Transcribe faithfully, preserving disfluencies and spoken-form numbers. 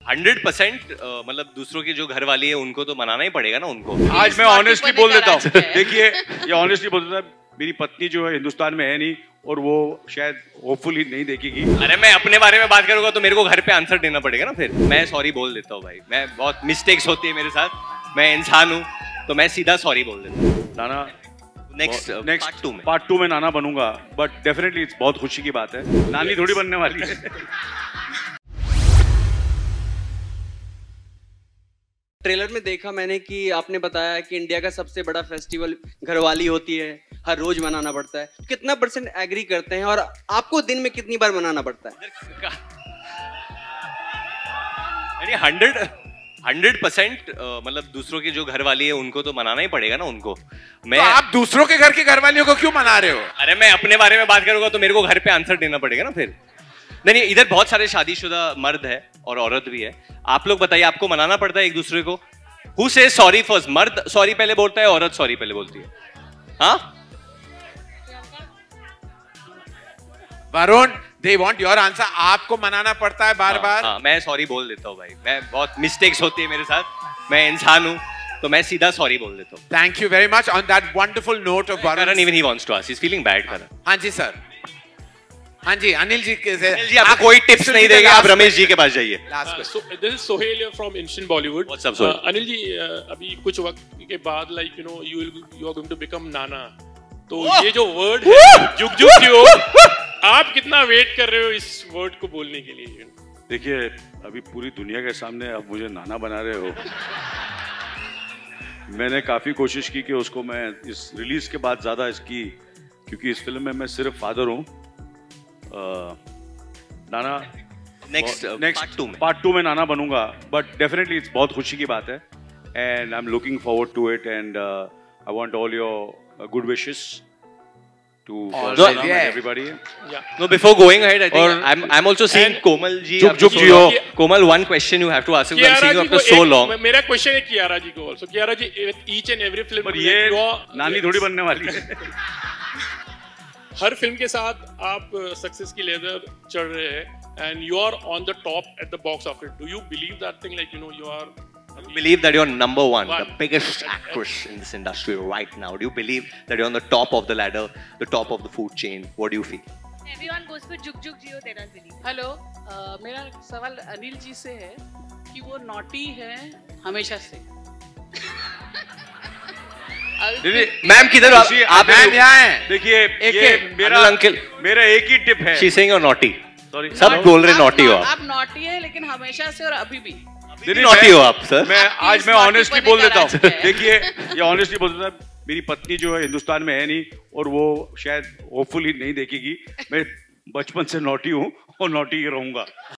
Hundred percent मतलब दूसरों के जो घर वाली है उनको तो मनाना ही पड़ेगा ना उनको। आज मैं ऑनेस्टली बोल देता हूँ, देखिए ये ऑनेस्टली बोल देता हूँ, मेरी पत्नी जो है हिंदुस्तान में है नहीं और वो शायद होपफुली नहीं देखेगी। अरे मैं अपने बारे में बात करूंगा तो मेरे को घर पे आंसर देना पड़ेगा ना फिर। मैं सॉरी बोल देता हूँ भाई, मैं बहुत मिस्टेक्स होती है मेरे साथ, मैं इंसान हूँ तो मैं सीधा सॉरी बोल देता हूँ। नाना नेक्स्ट नेक्स्ट पार्ट टू में पार्ट टू में नाना बनूंगा, बट डेफिनेटली बहुत खुशी की बात है, नानी थोड़ी बनने वाली है। ट्रेलर में देखा मैंने कि आपने बताया कि इंडिया का सबसे बड़ा फेस्टिवल घरवाली होती है, हर रोज मनाना पड़ता है। कितना परसेंट एग्री करते हैं और आपको दिन में कितनी बार मनाना पड़ता है? हंड्रेड हंड्रेड परसेंट मतलब दूसरों के जो घर वाली है उनको तो मनाना ही पड़ेगा ना उनको। मैं तो आप दूसरों के घर की घरवालियों को क्यों मना रहे हो? अरे मैं अपने बारे में बात करूंगा तो मेरे को घर पे आंसर देना पड़ेगा ना फिर। नहीं नहीं, इधर बहुत सारे शादीशुदा मर्द है और औरत भी है। आप लोग बताइए, आपको मनाना पड़ता है एक दूसरे को? Who says sorry first? मर्द सॉरी पहले बोलता है, औरत सॉरी पहले बोलती है। हाँ Varun, they want your answer. आपको मनाना पड़ता है बार बार? हाँ, मैं सॉरी बोल देता हूँ भाई, मैं बहुत मिस्टेक्स होती है मेरे साथ, मैं इंसान हूँ तो मैं सीधा सॉरी बोल देता हूँ। Thank you very much on that wonderful note of Varun. Karan, even he wants to ask. He's feeling bad, Karan. हाँ जी सर, हाँ जी अनिल जी के से अनिल जी आपको कोई टिप्स नहीं देगा, आप रमेश जी के पास जाइए। Last so this is Sohail from instant Bollywood. What's up Sohail? Anil ji uh, अभी कुछ वक्त के बाद like you know you will you are going to become नाना, तो ये जो वर्ड है जुग जुग जियो, आप कितना वेट कर रहे हो इस वर्ड को बोलने के लिए? देखिए अभी पूरी दुनिया के सामने आप मुझे नाना बना रहे हो। मैंने काफी कोशिश की कि उसको मैं इस रिलीज के बाद ज्यादा इसकी, क्योंकि इस फिल्म में मैं सिर्फ फादर हूँ। नाना नेक्स्ट नेक्स्ट पार्ट टू में नाना बनूंगा, बट डेफिनेटली इट्स बहुत खुशी की बात है and I am looking forward to it and I want all your good wishes to no, yeah. everybody. Yeah. No, before going ahead, I think Or, I'm I'm also seeing and Komal ji. Juk Juk Jiyo. Komal, one question you have to ask him. I'm seeing you after so long. मेरा question है कियारा जी को also. Kiara ji, each and every film पर ये नानी थोड़ी बनने वाली है। हर फिल्म के साथ आप सक्सेस की लेदर चढ़ रहे हैं and you are on the top at the box office. Do you believe that thing, like you know you are believe that you're number one, one, the biggest actress in this industry right now? Do you believe that you're on the top of the ladder, the top of the food chain? What do you feel? Everyone goes for juk juk jiyo, they don't believe. Hello, मेरा सवाल अनिल जी से है कि वो naughty है हमेशा से। Ma'am किधर आप? आप मैम यहाँ हैं। देखिए एक ये मेरा अंकल, मेरा एक ही टिप है। She's saying you're naughty. Sorry. सब बोल रहे naughty हो आप। आप नॉटी है लेकिन हमेशा से और अभी भी। naughty हो आप सर। मैं आज मैं ऑनेस्टली बोल देता हूँ, देखिए ये ऑनेस्टली बोल देता हूँ, मेरी पत्नी जो है हिंदुस्तान में है नहीं और वो शायद होपफुली नहीं देखेगी। मैं बचपन से नॉटी हूँ और नॉटी ही रहूंगा।